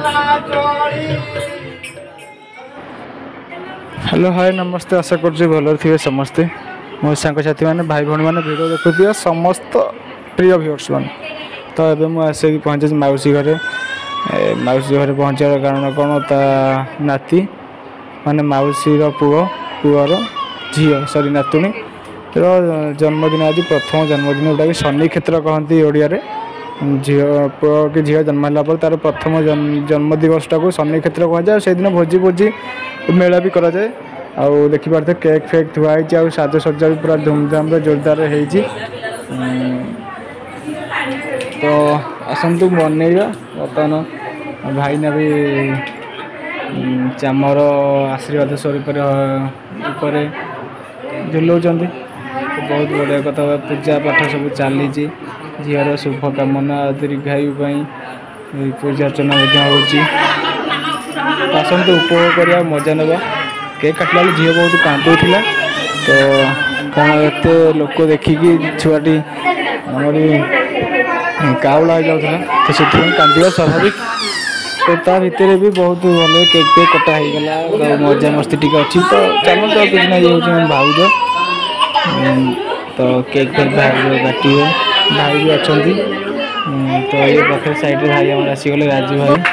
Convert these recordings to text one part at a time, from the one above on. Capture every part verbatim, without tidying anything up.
Hello hi नमस्ते आशा कर भल थे समस्ते मो सांगसाथी मैंने भाई भाई मैंने भिड देखुए समस्त प्रिय व्यूअर्स मैंने तो ये मुझे आसिक पहुँचे मौसी घरे मौसी घरे पहुँचार कारण कौन ता नाती माने मौसी पुओ पुअर झी सरी नातुणी जन्मदिन आज प्रथम जन्मदिन जोटा कि शनि क्षेत्र कहती ओडिया झी पुओ कि झी जन्म है तार प्रथम जन्म दिवसटा को शनि क्षेत्र कहुए से दिन भोजी भोजी मेला भी कराए आउ देखिपारे केक फेक थुआई आउ साजसज्जा भी पूरा धूमधाम जोरदार होती तो आसतु बनइबा बर्तमान भाईना भी चामर आशीर्वाद स्वरूप झुलाऊँ बहुत बढ़िया कथा पूजा पाठ सब चली झीर शुभ कामना दीर्घायु पूजा अर्चना आसतु उपभोग करवा मजा ना केक काटला झील बहुत कांदुला तो कौन एत लोक देखिकी छुआटी आमरी काउला हो जाता तो से कांदा स्वाभाविक तो ता भितर भी बहुत भल केक पेक कटा होगा मजा मस्ती टी अच्छी तो चलते तो किसी ना ये हूँ भाउज तो केक फेक भाई काटे भाई भी अच्छा तो ये पाखे साइड भाई आम आसीगले राजू भाई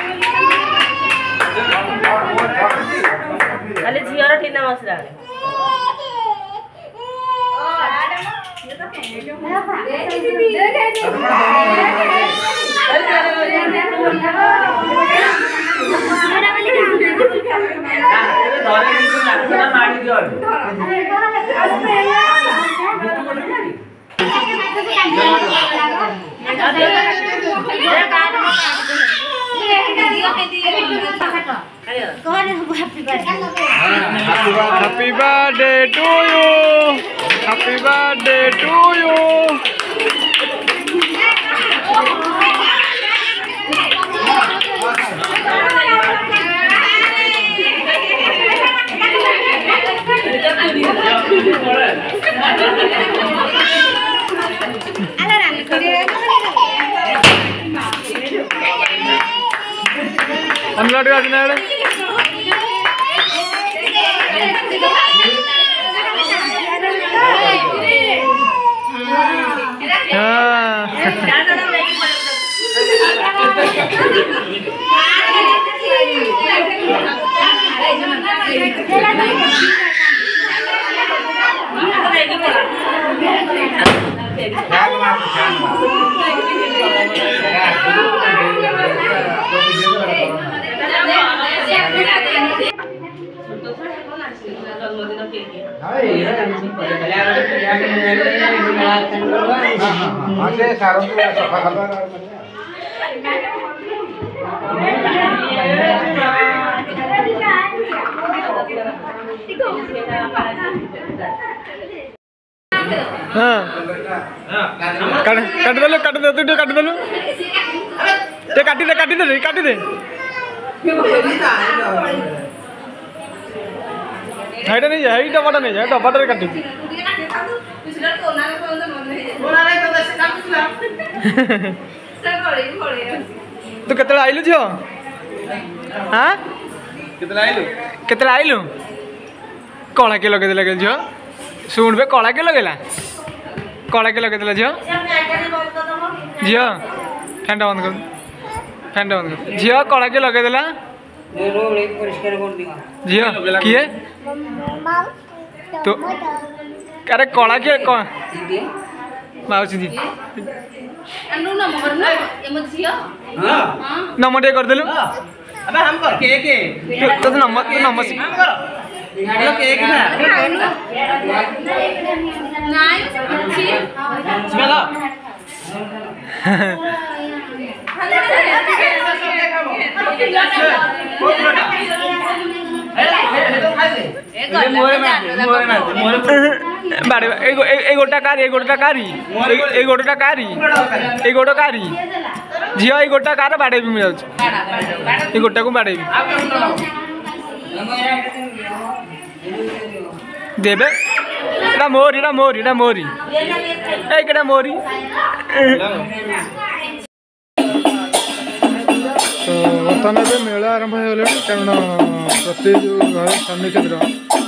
Happy birthday to you. Happy birthday to you. Unload your dinner. हाँ काट दे काट दे तू काट दे ते काटी दे काटी दे काटी दे हाइटा नहीं है हाइटा बड़ा नहीं है डब्बाटा रे काटी दे तू केतला आइलु झियो हां केतला आइलु केतला आइलु कळा के लगे देला के झियो सुन बे कळा के लगेला कळा के लगे देला झियो झियो फैन बंद कर फैन बंद कर झियो कळा के लगे देला परिष्कार कर दिया झियो किए तो अरे कळा के क माउसी दी अनु नंबर ना एम झियो हां नंबर दे कर देलु अबे हम कर के के तो नंबर तो नंबर हम कर हेलो केक ना नाइन चलो बारे ए गोटा कारी ए गोटा कारी ए गोटा कारी ए गोटा कारी झियो ए गोटा कार बाड़े भी मिल जाउछ ए गोटा को बाड़े भी देबे एटा मोरी एटा मोरी एटा मोरी ए केटा मोरी तो बर्तमान ए मेला आरंभ हो गला कारण प्रति जो घर शनि क्षेत्र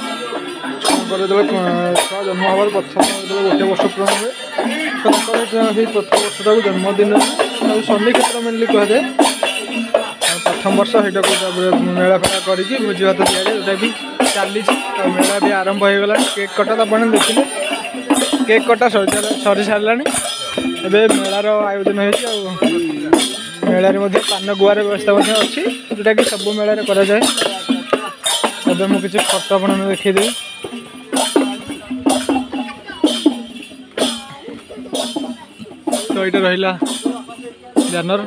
छुआ जन्म हबार प्रथम जो गोटे वर्ष पूर्ण हुए तो प्रथम वर्षटा जन्मदिन शनि क्षेत्र मेनली कहुए प्रथम वर्ष से मेला फेला करके भोजी भात दिया जोटा भी चली तो मेला भी आरंभ हो गला केक कटा तो आपने देखिए केक कटा सरी सारा ए मेलार आयोजन हो मेलार पान गुआर व्यवस्था अच्छी जोटा कि सब मेला करा जाए अब मुझे किसी फटो आप देखीदेवी तो ये रहा जानर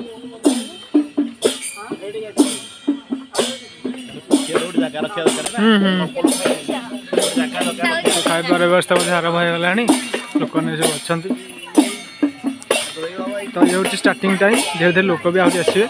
खाइबार व्यवस्था आरंभ हो गला लोक सब अच्छा तो ये हूँ स्टार्टिंग टाइम धीरे धीरे लोक भी आगे आसवे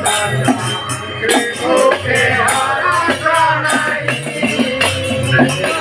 Okay.